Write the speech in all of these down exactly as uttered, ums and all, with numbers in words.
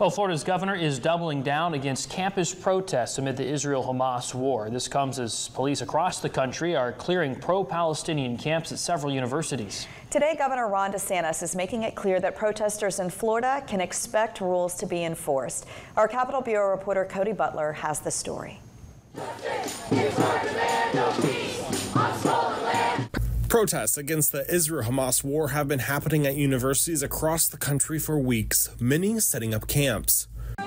Well, Florida's governor is doubling down against campus protests amid the Israel-Hamas war. This comes as police across the country are clearing pro-Palestinian camps at several universities. Today, Governor Ron DeSantis is making it clear that protesters in Florida can expect rules to be enforced. Our Capitol Bureau reporter Cody Butler has the story. Protests against the Israel-Hamas war have been happening at universities across the country for weeks, many setting up camps.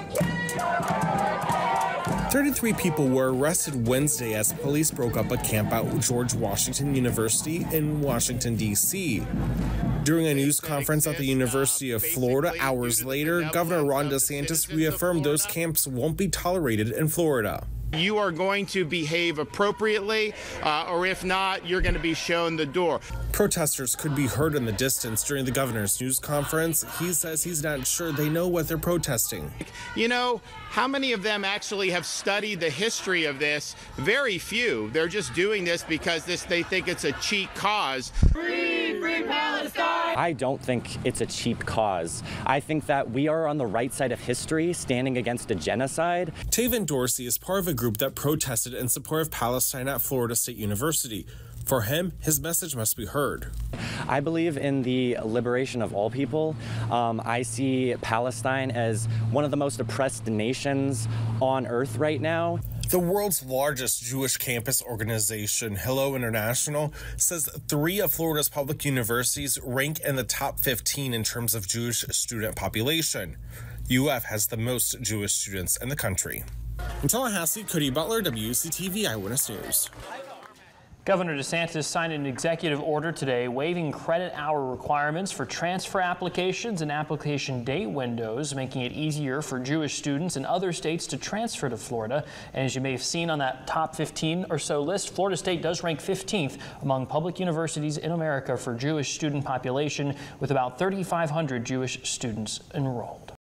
thirty-three people were arrested Wednesday as police broke up a camp at George Washington University in Washington, D C During a news conference at the University of Florida hours later, Governor Ron DeSantis reaffirmed those camps won't be tolerated in Florida. You are going to behave appropriately, uh, or if not, you're going to be shown the door. Protesters could be heard in the distance during the governor's news conference. He says he's not sure they know what they're protesting. You know, how many of them actually have studied the history of this? Very few. They're just doing this because this they think it's a cheap cause. Free, free Palestine! I don't think it's a cheap cause. I think that we are on the right side of history, standing against a genocide. Taven Dorsey is part of a group that protested in support of Palestine at Florida State University. For him, his message must be heard. I believe in the liberation of all people. Um, I see Palestine as one of the most oppressed nations on earth right now. The world's largest Jewish campus organization, Hillel International, says three of Florida's public universities rank in the top fifteen in terms of Jewish student population. U F has the most Jewish students in the country. In Tallahassee, Cody Butler, W C T V Eyewitness News. Governor DeSantis signed an executive order today waiving credit hour requirements for transfer applications and application date windows, making it easier for Jewish students in other states to transfer to Florida. And as you may have seen on that top fifteen or so list, Florida State does rank fifteenth among public universities in America for Jewish student population, with about thirty-five hundred Jewish students enrolled.